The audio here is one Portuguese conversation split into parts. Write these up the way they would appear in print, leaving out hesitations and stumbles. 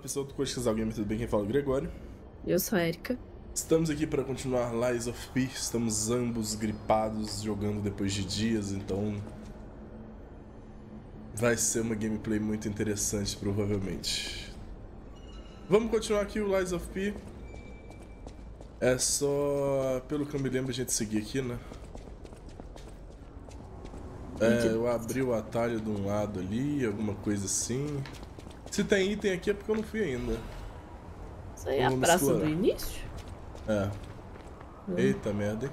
pessoal do Coach Casal Gamer, tudo bem? Quem fala é o Gregório. Eu sou a Erika. Estamos aqui para continuar Lies of P. Estamos ambos gripados, jogando depois de dias, então vai ser uma gameplay muito interessante, provavelmente. Vamos continuar aqui o Lies of P. É só, pelo que eu me lembro, a gente seguir aqui, né? Eu abri o atalho de um lado ali, alguma coisa assim. Se tem item aqui é porque eu não fui ainda. Isso aí é a praça do início? É. Eita merda, hein?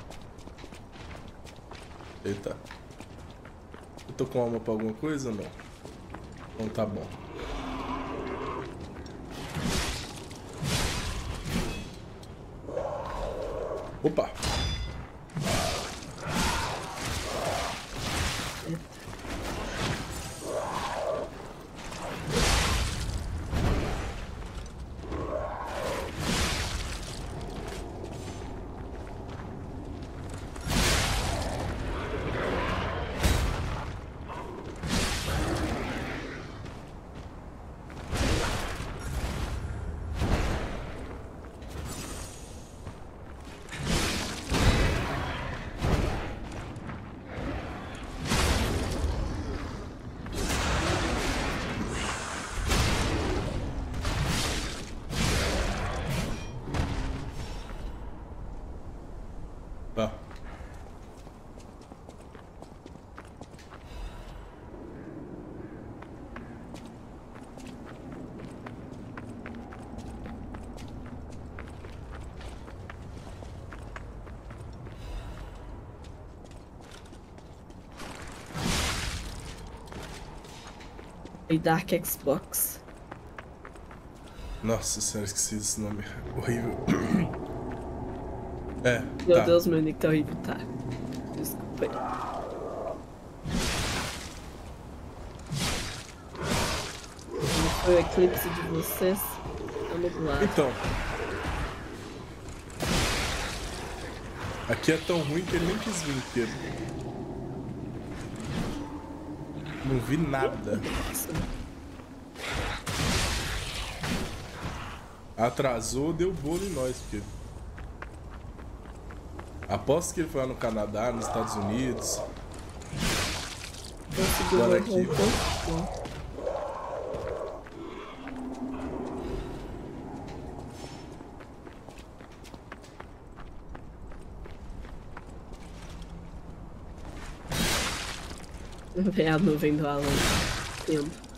Eita. Eu tô com alma pra alguma coisa ou não? Então tá bom. Opa! Tá. E Dark Xbox. Nossa senhora, esqueci esse nome. Horrível. É, Meu tá. Deus, meu nick tá horrível, tá. Desculpa aí. Como foi o eclipse de vocês? Vamos lá. Então. Aqui é tão ruim que ele nem quis vir inteiro. Não vi nada. Atrasou, deu bolo em nós, porque... Aposto que ele foi lá no Canadá, nos Estados Unidos. Conseguiu Agora voltar um aqui. pouco. Vê a nuvem do Alan indo.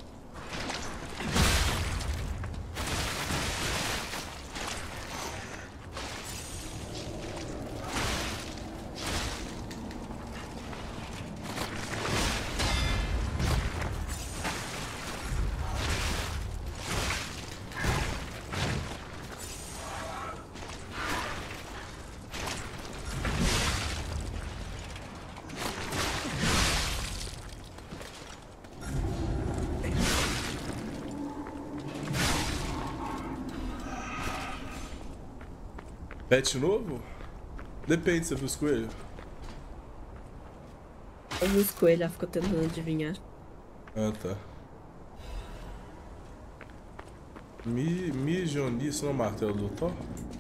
Pet novo? Depende, você viu os coelhos? Eu vi os coelhos, ela ficou tentando adivinhar. Ah, tá. Mijoni, isso não é o martelo do Thor?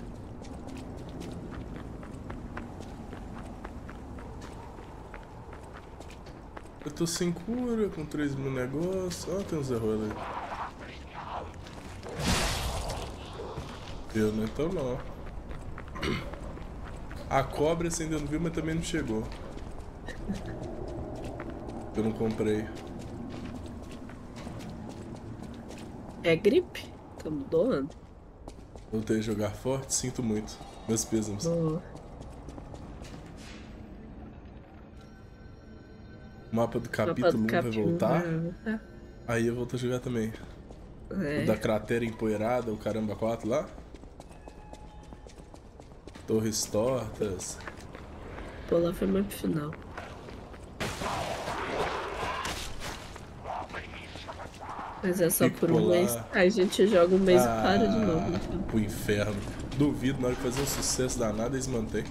Eu tô sem cura, com 3 mil negócios. Ah, tem uns erros ali. Eu, né? Então não. A cobra você ainda não viu, mas também não chegou. Eu não comprei. É gripe? Tamo doando. Voltei a jogar forte, sinto muito. Meus pêsames. Boa. O mapa do capítulo 1 vai voltar. voltar. Aí eu volto a jogar também. É. O da cratera empoeirada, o caramba 4 lá. Torres tortas. Pô, lá foi mais pro final. Mas é só por um mês. Aí a gente joga um mês e para de novo. Então. Pro inferno. Duvido, na hora de fazer um sucesso danado, eles mantêm.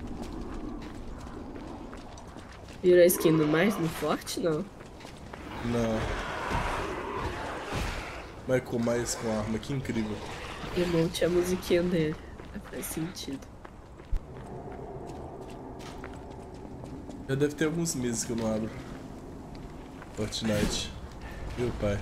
Virou a skin do mais no forte, não? Não. Michael Myers com arma, que incrível. Emote a musiquinha dele. Faz sentido. Já deve ter alguns meses que eu não abro Fortnite. Meu pai.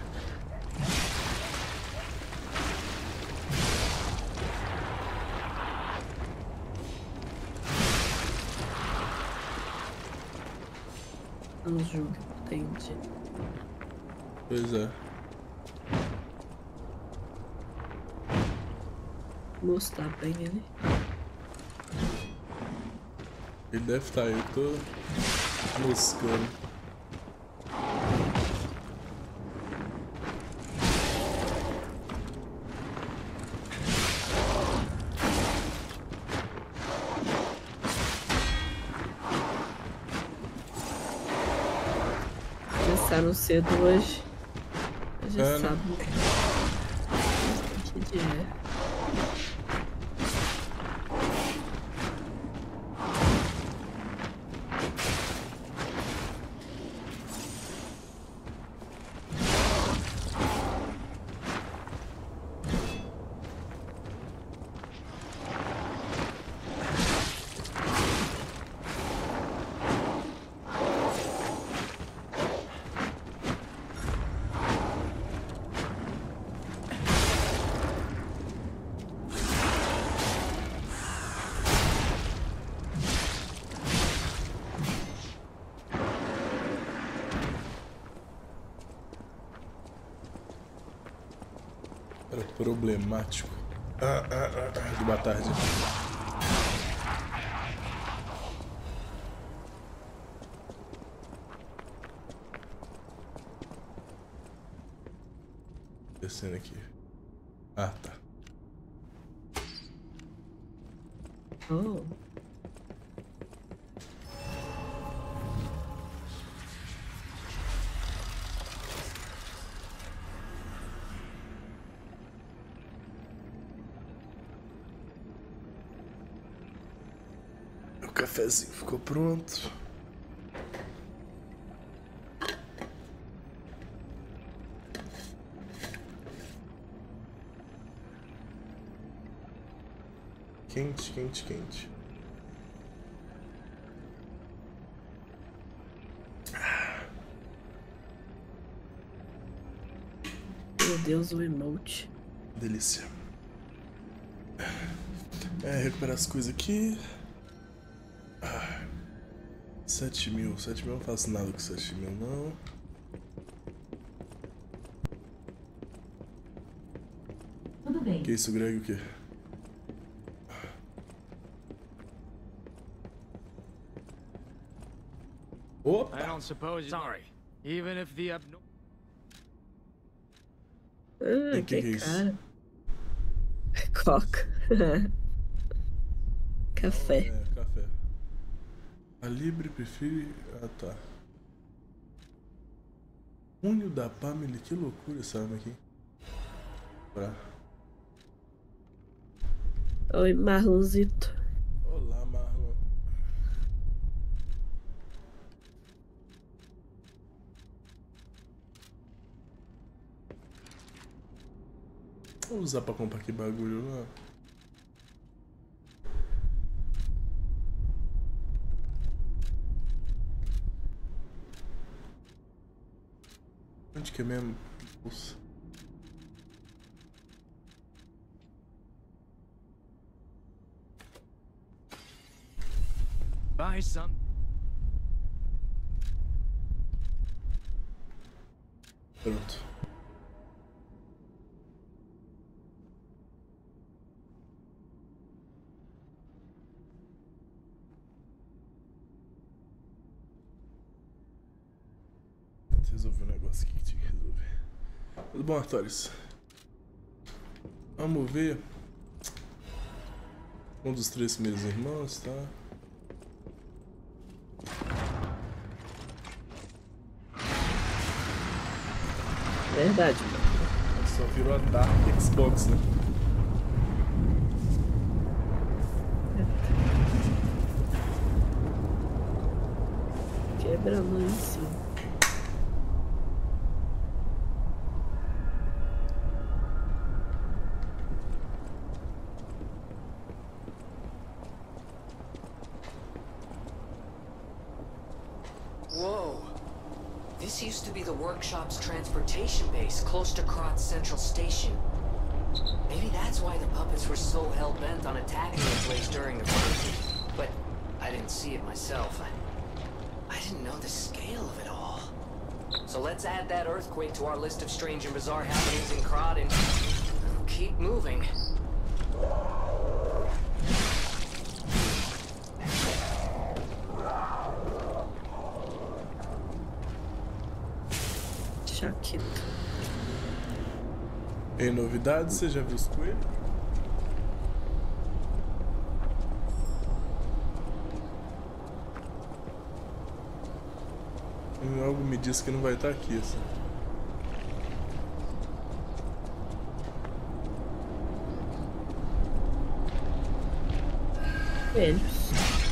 Não julgue, entendi. Pois é. Moço, tá bem ele? Ele deve estar aí, eu tô moscando. Começaram cedo hoje. Já É, né? sabe. Que dia é? Era problemático. De boa tarde. Descendo aqui. Ah, tá. Oh. O cafezinho ficou pronto. Quente, quente, quente. Meu Deus, o emote. Delícia. Recuperar as coisas aqui. 7.000. 7.000 eu não faço nada com 7.000, não. Tudo bem. Que isso, Greg? O quê? Opa! I don't suppose. Sorry. Even if the abnormal. Ah, que é que isso? cara. Coca. Café. Café. A Libre prefere... Ah, tá. Punho da Pamela, que loucura essa arma aqui. Pra... Oi, Marlonzito. Olá, Marlon. Vou usar pra comprar que bagulho lá. Onde que é mesmo? Nossa. Buy some. Pronto. Resolver um negócio aqui que tinha que resolver. Tudo bom, Artorias? Vamos ver. Um dos 3 meus irmãos, tá? Verdade. Só virou a Dark Xbox, né? Quebrando em cima. This used to be the workshop's transportation base, close to Kratz Central Station. Maybe that's why the puppets were so hell-bent on attacking the place during the burn. But I didn't see it myself. I didn't know the scale of it all. So let's add that earthquake to our list of strange and bizarre happenings in Krat and keep moving. Chaquito. Em novidades, você já viu os coelhos? Algo me diz que não vai estar aqui, assim. Coelhos.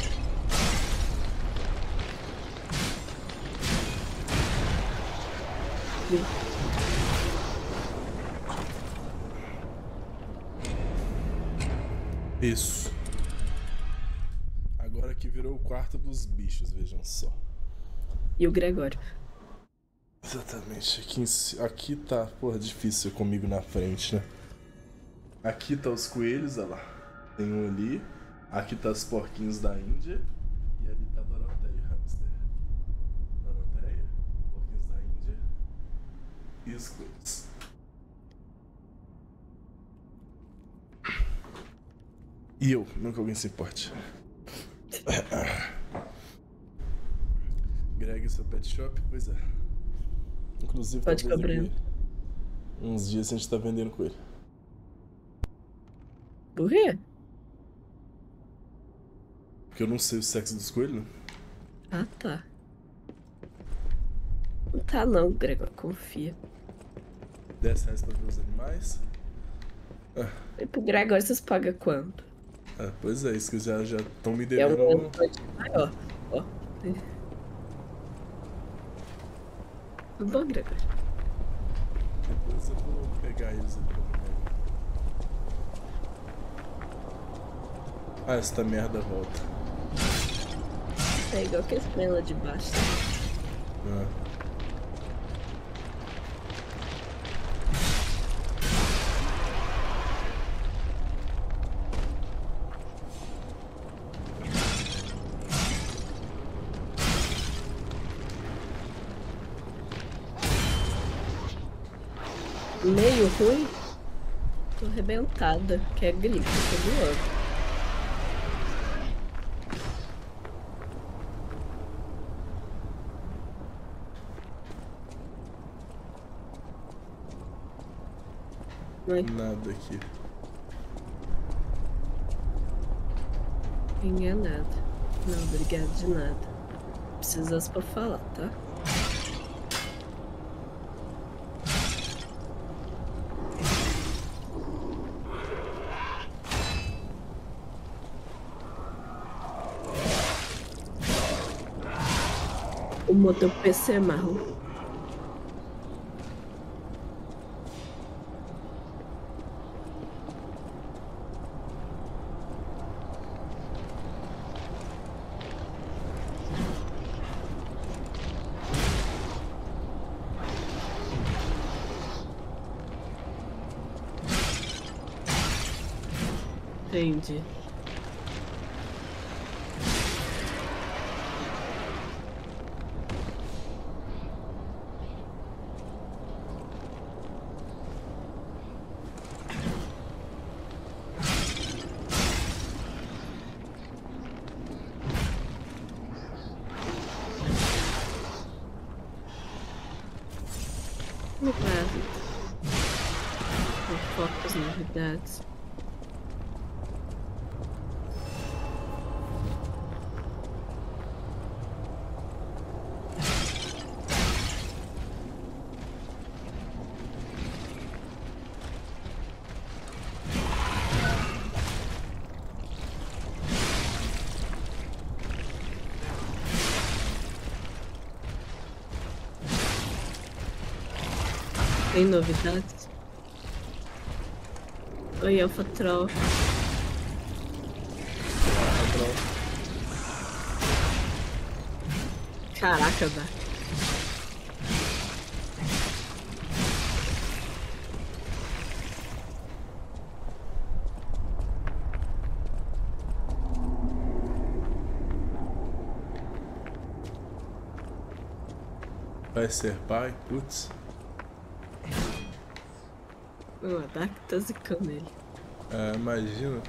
Isso. Agora que virou o quarto dos bichos, vejam só. E o Gregório. Exatamente. Aqui tá, porra, difícil comigo na frente, né? Aqui tá os coelhos, olha lá. Tem um ali. Aqui tá os porquinhos da Índia. E ali tá a Doroteia, o hamster. Doroteia, porquinhos da Índia. E os coelhos. E eu, não que alguém se importe. Greg, seu pet shop? Pois é. Inclusive, pode talvez uns dias a gente tá vendendo coelho. Por quê? Porque eu não sei o sexo dos coelhos, né? Ah, tá. Não tá não, Gregório, confia. R$10 pra ver os animais. E pro Gregório vocês pagam quanto? Pois é, isso que já estão me É devendo. um maior. Ó. Tudo bom, Gregório? Depois eu vou pegar eles ali pra mim. Essa merda volta. É igual que esse lá de baixo. Meio ruim? Tô arrebentada, que é gripe, tô doando. Nada aqui. Enganada. Não, obrigado de nada. Precisasse pra falar, tá? O motor PC é marrom. Entendi. Foco as novidades. Tem novidades? Oi, Alpha Troll. Caraca, velho. Vai ser pai? Putz. O Dark tá zicando ele. Ah, imagina.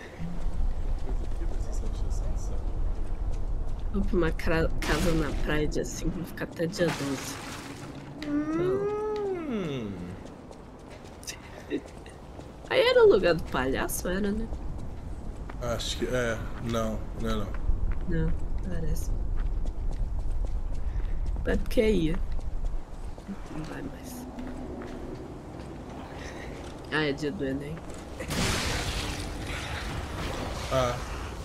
Vou pra uma casa na praia dia 5, vou ficar até dia 12. Aí era o lugar do palhaço, era, né? Acho que é. Não, não é não. Não, parece. É porque ia. Não vai mais. Ah, é dia do Enem. Ah.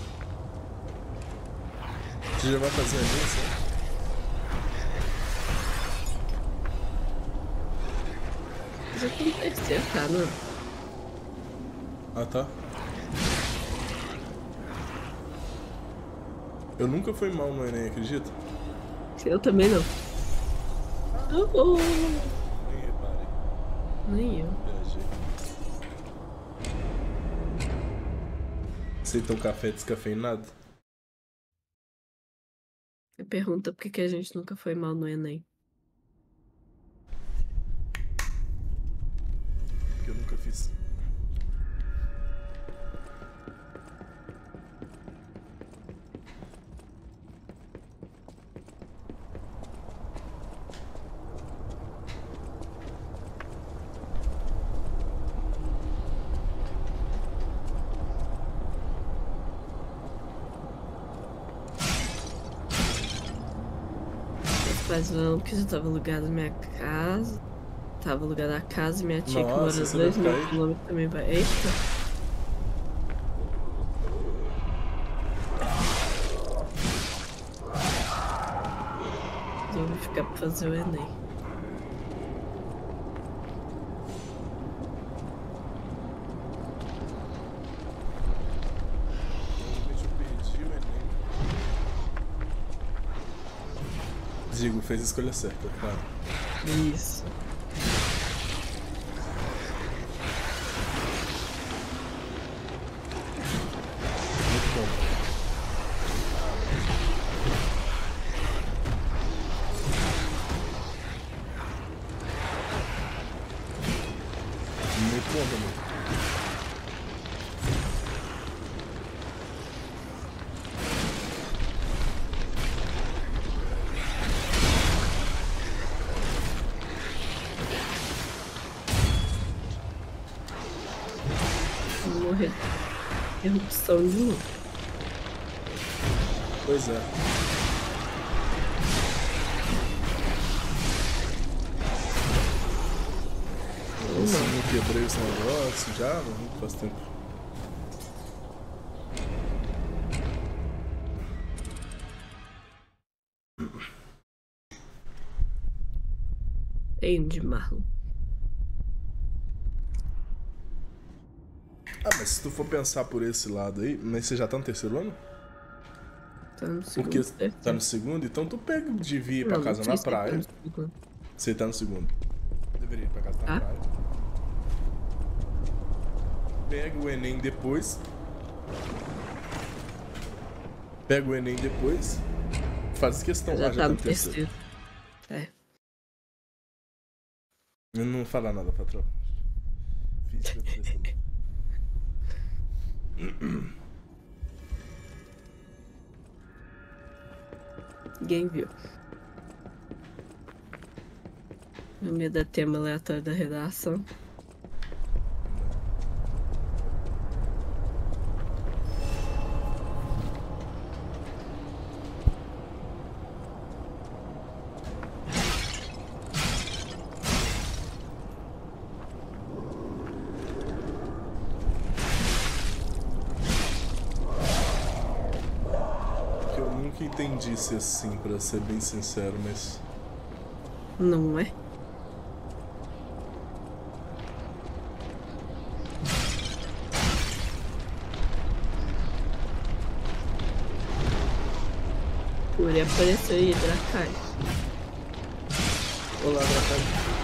Você já vai fazer isso, né? Já tô no terceiro, tá, não? Ah, tá. Eu nunca fui mal no Enem, acredita? Eu também não. Oh. Nem reparei. Nem eu. Viajei. Aceita um café descafeinado? Você pergunta por que a gente nunca foi mal no Enem. Porque eu nunca fiz. Mas não, porque já tava alugada minha casa. Tava alugada a casa e minha tia que mora Nossa, você vai 2 mil ficar aí? quilômetros também vai. Eita! Eu vou ficar pra fazer o Enem. Provavelmente eu perdi o Enem. Digo, fez a escolha certa, claro. Isso. Muito bom. Muito bom também. Vou morrer. Erupção de novo. Pois é. Nossa, eu não quebrei esse negócio já, não faz tempo. Entendi, Marlon. Ah, mas se tu for pensar por esse lado aí, mas você já tá no terceiro ano? Tá no segundo. Porque terceiro. tá no segundo, então tu pega de vir pra Não, casa não na sei se tá praia. no segundo. Você tá no segundo. Deveria ir pra casa na Ah? praia. Pega o Enem depois. Pega o Enem depois. Faz questão Já lá, tá no no terceiro. terceiro. É. Eu não vou falar nada, patrão. Física do terceiro. Ninguém viu. No meio da tema aleatório da redação. Que eu nunca entendi ser assim, pra ser bem sincero, mas. Não é? Curi apareceu aí, Drakai. Olá, Drakai.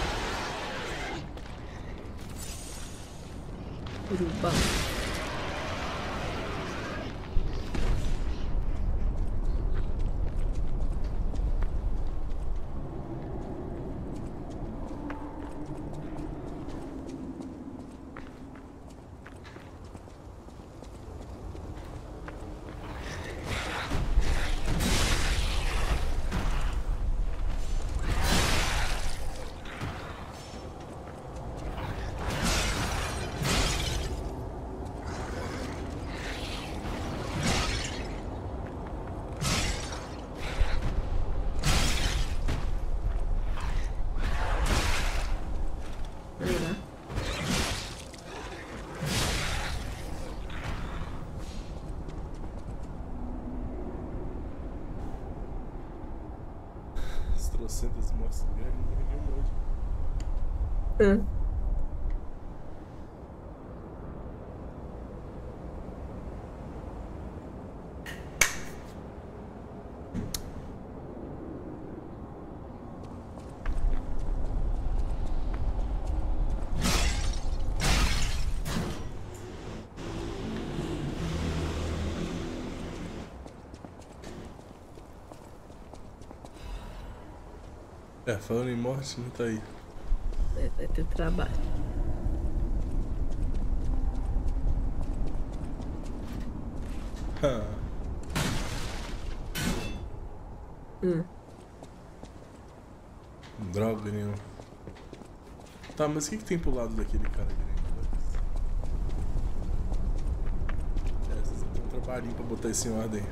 Urubá. trocentas mortes do Greg, não morri nenhum hoje. Falando em morte, não tá aí. Vai ter trabalho. Droga nenhuma. Tá, mas o que tem pro lado daquele cara direito? Vocês vão ter um trabalhinho pra botar isso em ordem.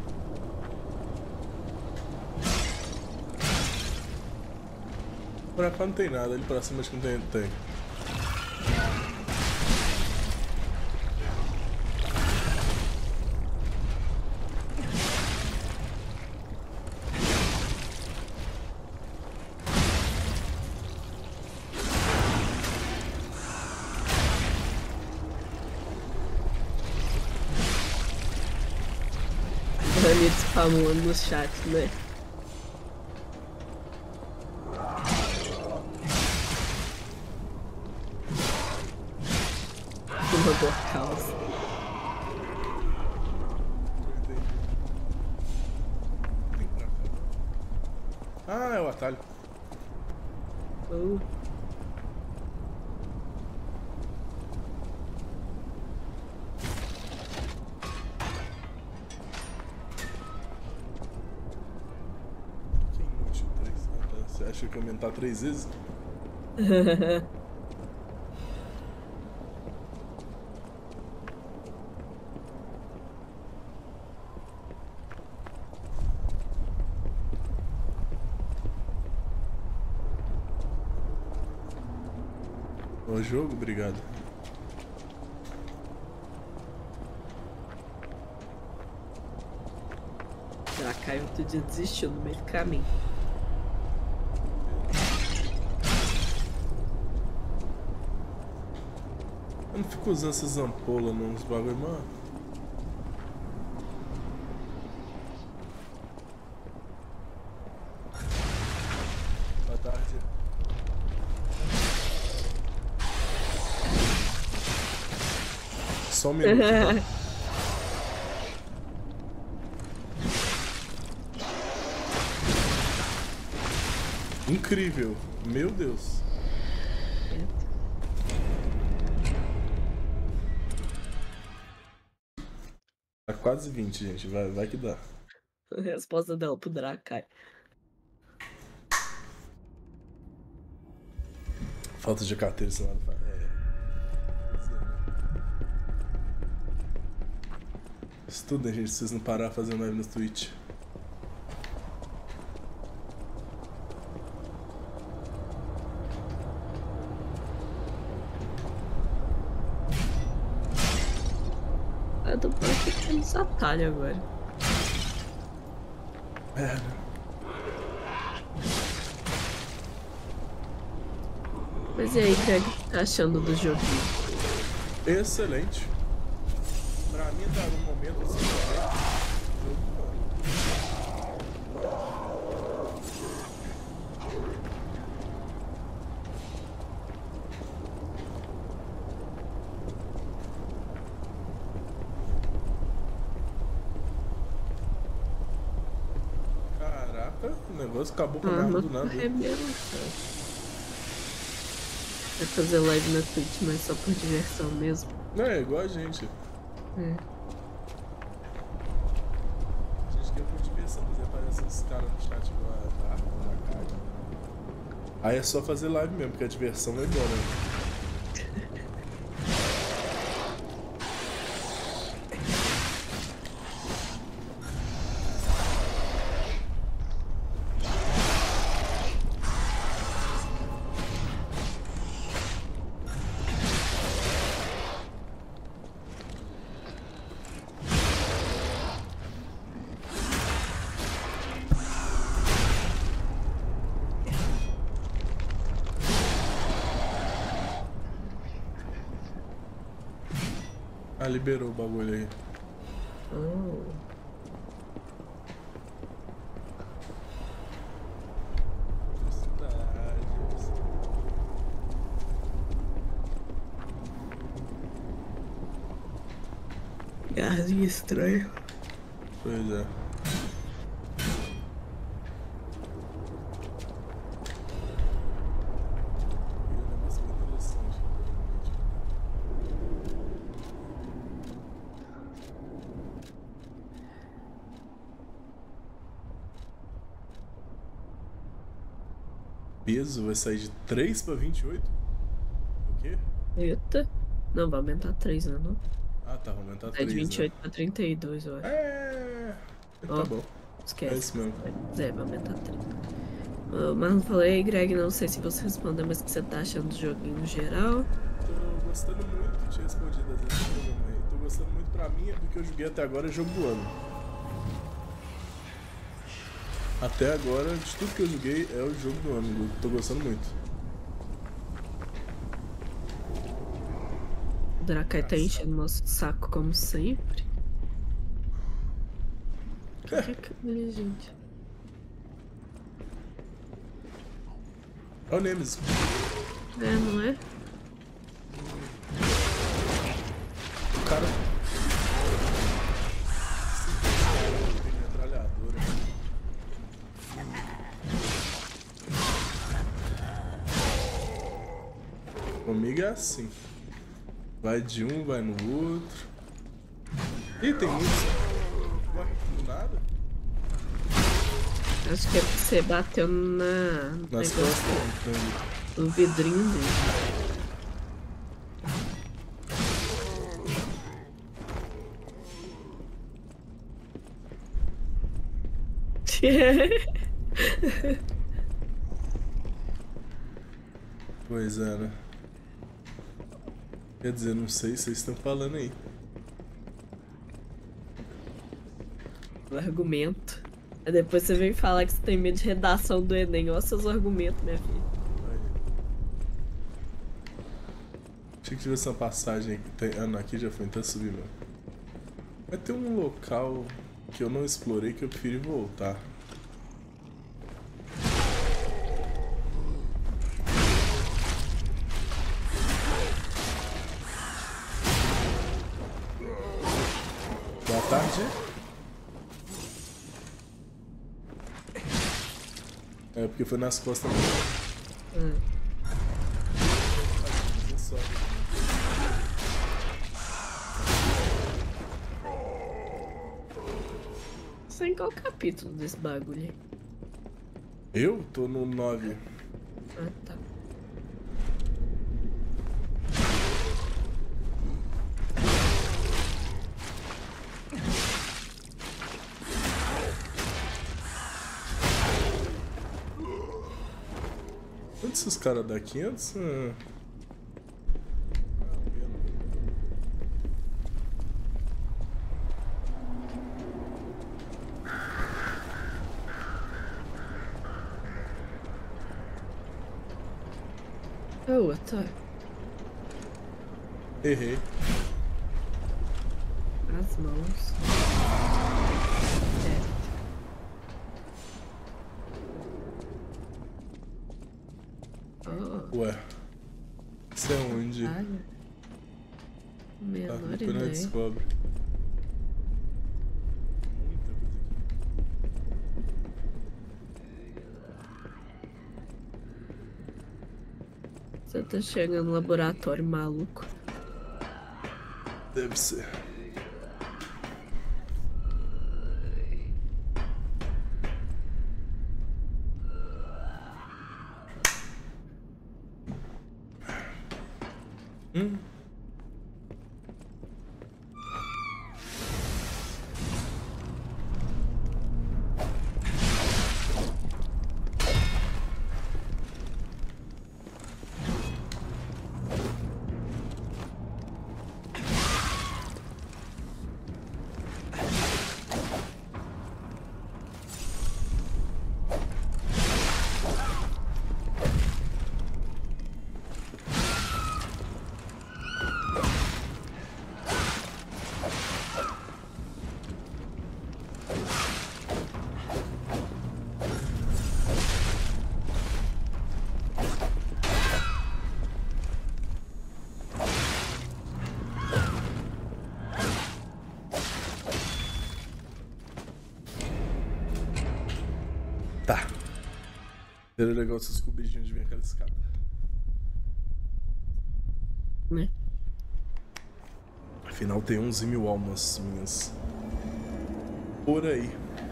Pra cá não tem nada, ali pra cima acho que não tem. Ele spamando no chat, né? Robô caos. Ah, é o atalho. Que inútil, 3. Você acha que aumentar 3 vezes? O jogo, obrigado. Já caiu, outro dia desistiu no meio do caminho. Eu não fico usando essas ampolas nos bagulho, mano. Boa tarde. Só um minuto, tá? Incrível, meu Deus. Tá quase 20, gente, vai que dá. A resposta dela pro Drakai. Falta de carteira, sei lá. Estudem, gente, se vocês não parar fazendo live no Twitch. Eu tô praticando esse atalho agora. Né? Mas e aí, Greg, o que tá achando do joguinho? Excelente. Pra mim tá num momento assim, caraca, o negócio acabou com a arma do nada. Vai fazer live na Twitch, mas só por diversão mesmo. É, igual a gente. A gente quer por diversão, mas aparece os caras no chat igual a arma na cara. Aí é só fazer live mesmo, porque a diversão é igual, né? Ah, liberou o bagulho aí. Oh. Garzinho estranho. Pois é. Peso vai sair de 3 pra 28? O quê? Eita. Não, vai aumentar 3, né? Não? Ah, tá, vai aumentar É 3. de 28 né? pra 32, eu acho. Tá Ó, bom. esquece. É isso mesmo. É, vai aumentar 3. Mas não falei, Greg, não sei se você respondeu, mas o que você tá achando do joguinho no geral? Tô gostando muito, tinha respondido às vezes que eu também. Tô gostando muito, pra mim, é porque eu joguei até agora é jogo do ano. Até agora, de tudo que eu joguei, é o jogo do ano. Eu tô gostando muito. O Drakai tá enchendo nosso saco como sempre. O que é aquilo ali, gente? É o Nemesis. É, não é? O cara. Tem metralhadora. Comigo é assim. Vai de um, vai no outro. Ih, tem muitos. Ué, do nada? Acho que é porque você bateu Nas costas, então. no vidrinho dele. Pois é, né? Quer dizer, não sei se vocês estão falando aí. O argumento. Aí depois você vem falar que você tem medo de redação do Enem. Olha seus argumentos, minha filha. Aí. Achei que tivesse uma passagem aqui. Ah, não, aqui já foi, então subir mesmo. Vai ter um local que eu não explorei que eu preferi voltar. Boa tarde. É porque foi nas costas mesmo. Você em qual capítulo desse bagulho aí? Eu tô no 9. Ah, tá. Onde esses caras dá 500? Oh, tá. Errei. As mãos. É. Oh. Ué. Isso é onde? Olha. Tá, Menor depois nós ideia. descobre. Muita coisa aqui. Você tá chegando no laboratório maluco. Deve ser. Seria legal se descobrir de onde vem aquela escada. Né? Afinal, tem 11.000 almas minhas por aí.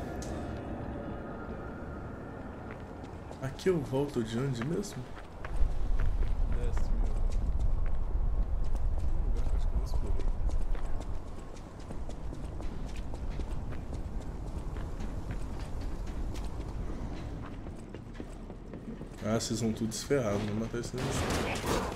Aqui eu volto de onde mesmo? 10.000. Tem um lugar que eu acho que eu não explorei. Ah, vocês vão tudo ferrados, não matar esse negócio.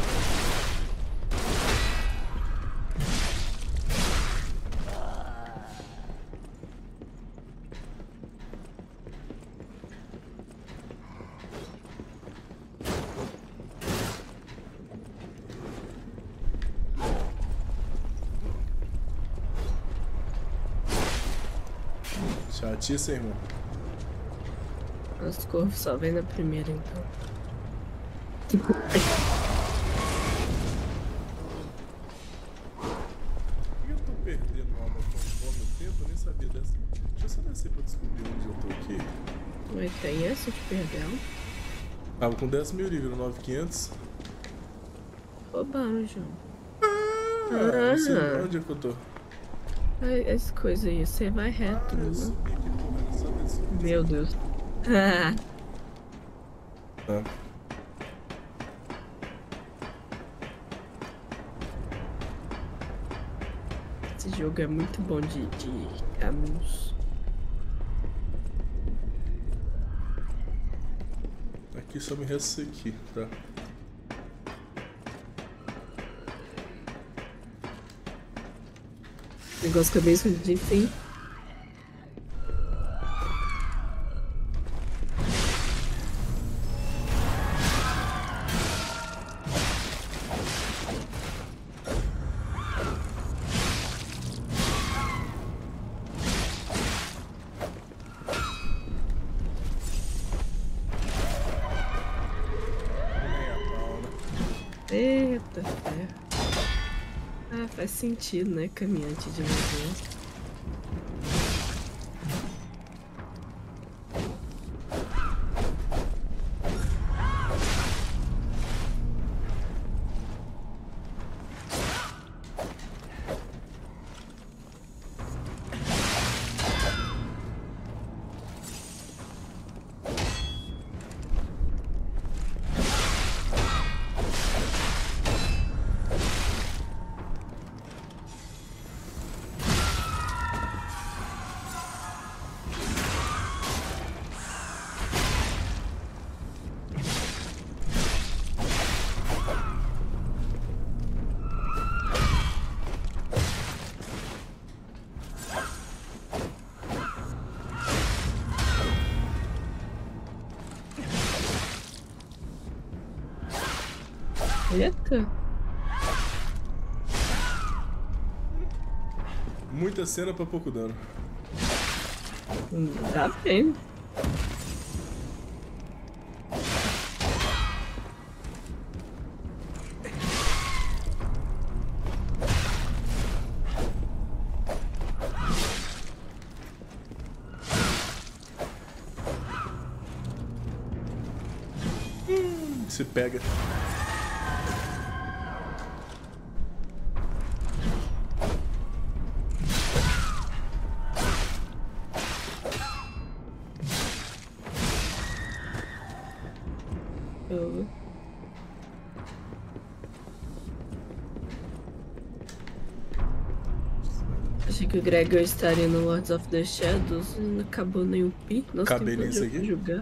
Chatice, irmão. Os corvos só vem na primeira, então. Por que eu tô perdendo alma conforme o tempo? Eu nem sabia dessa. Deixa eu só descer pra descobrir onde eu tô aqui. Mas tem essa de perdão? Tava com 10.000 livros, 9.500. Roubaram, João. Ah, não sei onde é que eu tô. Essa coisa aí, você vai reto, Eu né? subi aqui, porra, não sabia subir. Meu Deus. Ah, Tá. esse jogo é muito bom de caminhos. Aqui só me resta isso aqui, tá? Negócio que é bem escondido, tem. Eita ferro. Ah, faz sentido, né? Caminhante de navio. Eita. Muita cena pra pouco dano. Tá bem. Se pega. Achei que o Gregor estaria no Lords of the Shadows e não acabou nem o pi. Nossa, Cabelinho isso aqui? Jogar.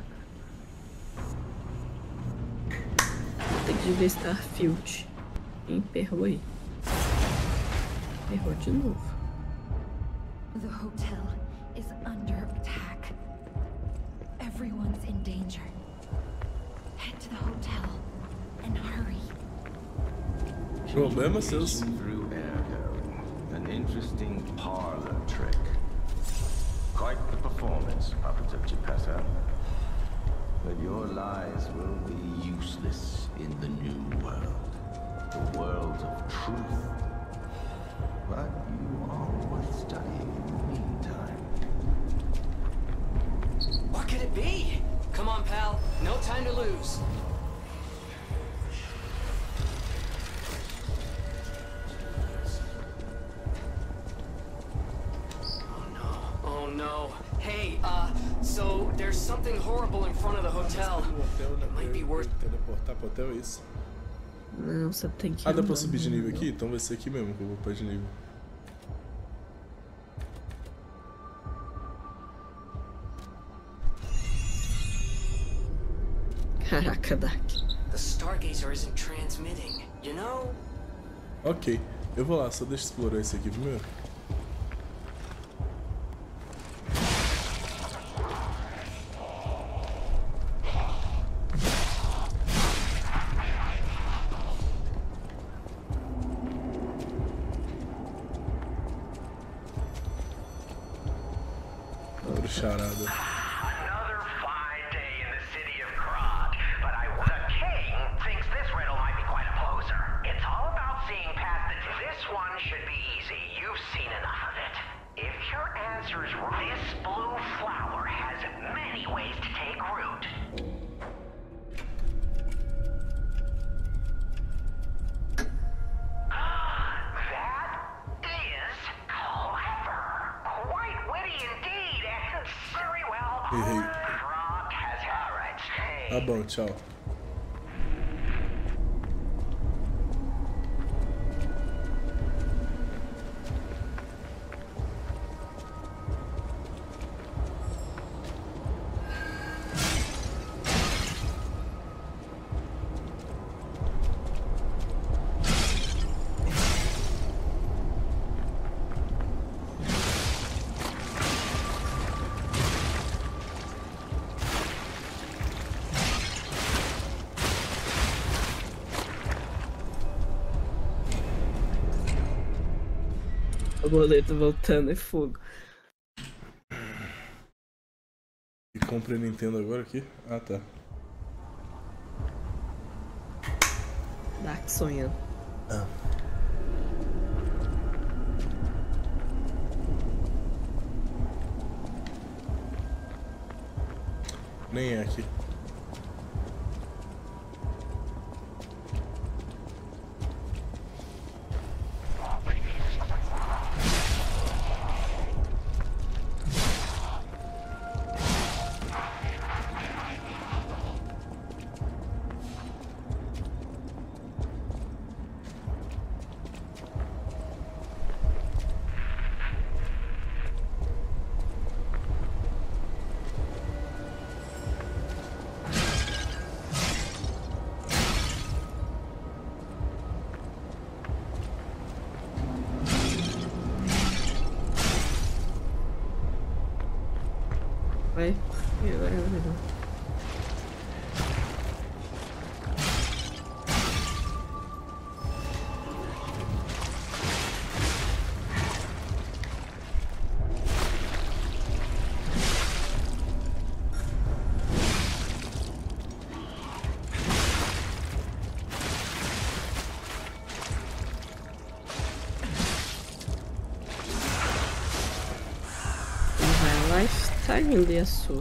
Tem que jogar Starfield. Emperrou aí. Errou de novo. The hotel is under attack. Everyone's in danger. Head to the hotel and hurry. Problemas seus. Through Ergo. An interesting parlor trick. Quite the performance, puppet of Geppetto. But your lies will be useless in the new world. The world of truth. But you are worth studying in the meantime. What could it be? Come on, pal. No time to lose. Oh no. Hey, so there's something horrible in front of the hotel. It might be worth... Teleportar pro hotel, é isso? Não, você tem que... Ah, dá pra andar, subir de nível não. aqui? Então vai ser aqui mesmo que eu vou upar de nível. Caraca, Dak. The Stargazer isn't transmitting, you know? Ok, eu vou lá, só deixa eu explorar esse aqui primeiro. Charada. Another fine day in the city of Krog, but the king thinks this riddle might be quite a poser. It's all about seeing past it. This one should be easy. You've seen enough of it. If your answer is right, this blue flower has many ways to take root. That is clever. Quite witty indeed, and very well. Errei. Krog has all right. Stay. Tá bom, tchau. O boleto voltando é fogo. E comprei Nintendo agora aqui? Ah, tá. Dak sonhando. Ah. Nem é aqui. Vai. E agora eu vou. Vai render a sua.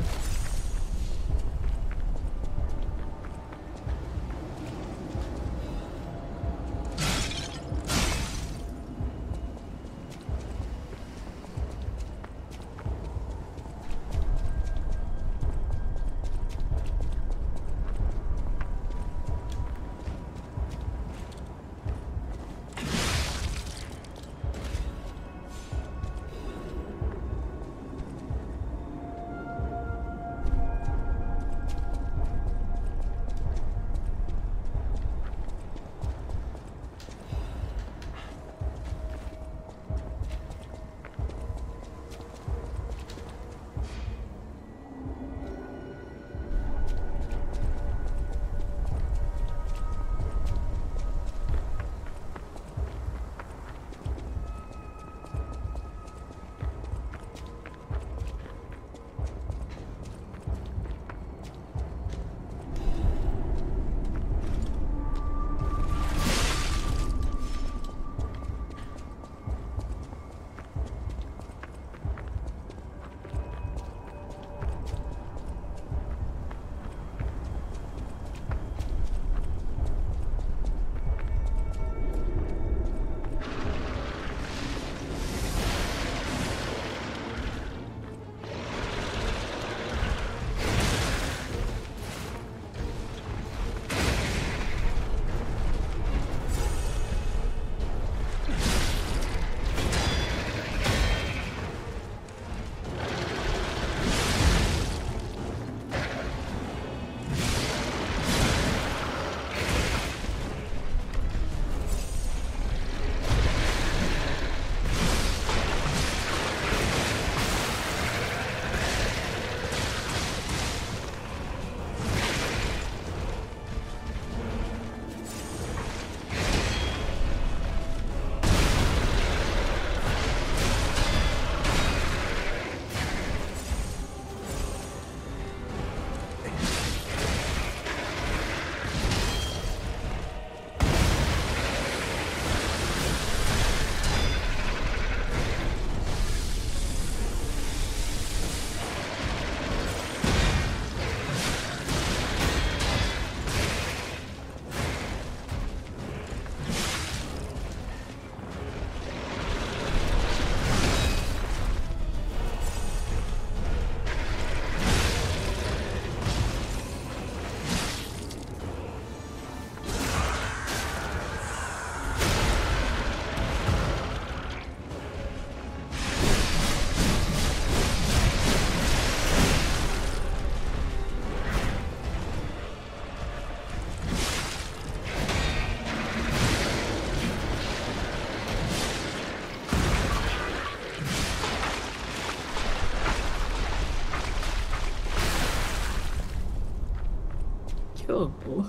Que horror.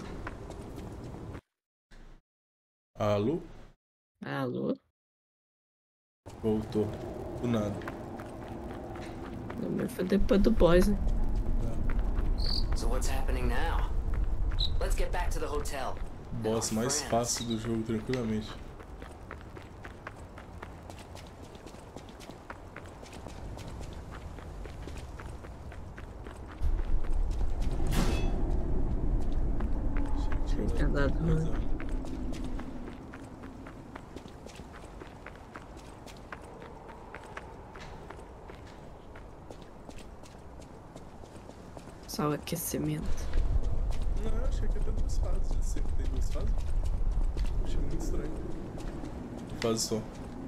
Alô? Alô? Voltou. Do nada. Não, mas foi depois do boss, né? So what's happening now? Let's get back to the hotel. Boss And our mais friends. fácil do jogo, tranquilamente. Tinha dado ruim. Só o aquecimento. Não, eu achei que ia ter 2 fases. Sempre tem 2 fases. Achei muito estranho. Fase só.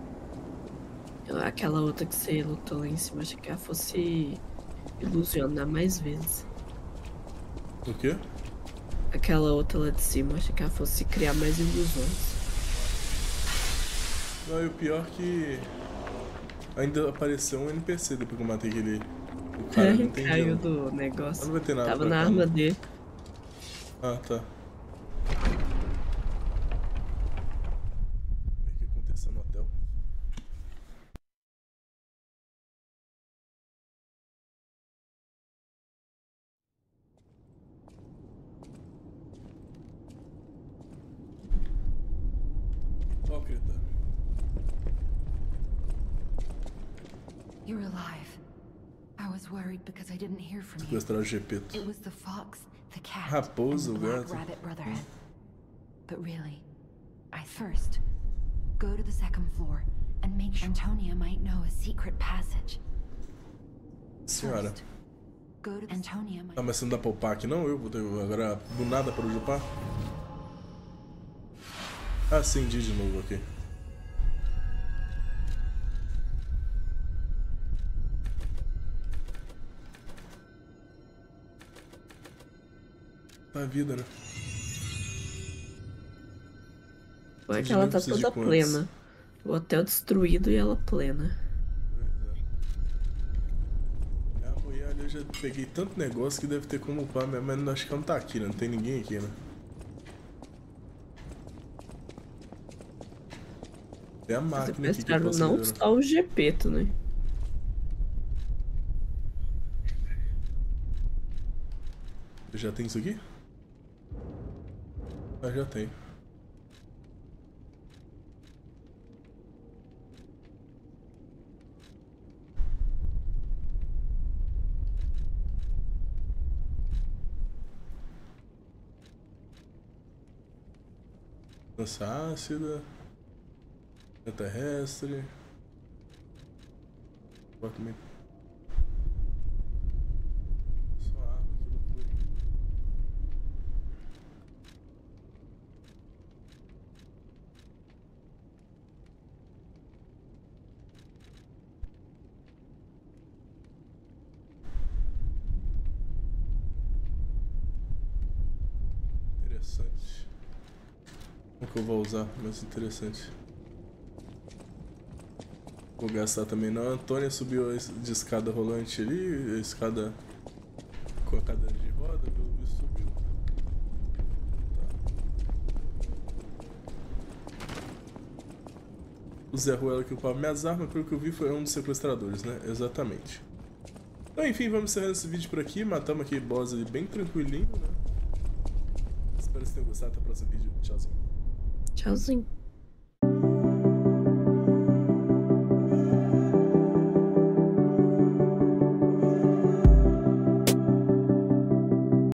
Aquela outra que você lutou lá em cima, achei que ela fosse ilusionar mais vezes. O quê? Aquela outra lá de cima, achei que ela fosse criar mais ilusões. Não, e o pior que ainda apareceu um NPC depois que eu matei aquele. O cara não tem Caiu gelo. do negócio. Não vai ter nada Tava pra na cá, arma não. dele. Ah, tá. O que aconteceu no hotel? Ó, Creta. You're alive. I was worried because I didn't hear from you. Sequestrar o Gepeto. It was the fox, the cat, Raposa, and the o Black gato. Rabbit Brotherhood. But really, first, go to the 2nd floor and make sure Antonia might know a secret passage. Senhora. First, go to the Antonia might... Ah, mas você não dá pra upar aqui não? Eu vou ter agora do nada para upar? Acendi de novo aqui. A vida, né? Olha que ela tá Precisa de toda quantos? plena. O hotel destruído e ela plena. Pois é. A mulher ali eu já peguei tanto negócio que deve ter como upar, mas acho que ela não tá aqui, né? Não tem ninguém aqui, né? Tem a máquina aqui que eu Sequestraram posso não ver. só o Gepeto, né? Já tem isso aqui? Ah, já tem. Lança ácida. Terrestre. Só água, que loucura. Interessante. Como que eu vou usar? Mas interessante. Vou gastar também não. A Antônia subiu de escada rolante ali, a escada com a cadeira de roda, pelo visto subiu. Tá. O Zé Ruela que upava minhas armas, pelo que eu vi, foi um dos sequestradores, né? Exatamente. Então, enfim, vamos encerrando esse vídeo por aqui. Matamos aquele boss ali bem tranquilinho, né? Espero que vocês tenham gostado. Até o próximo vídeo. Tchauzinho. Tchauzinho.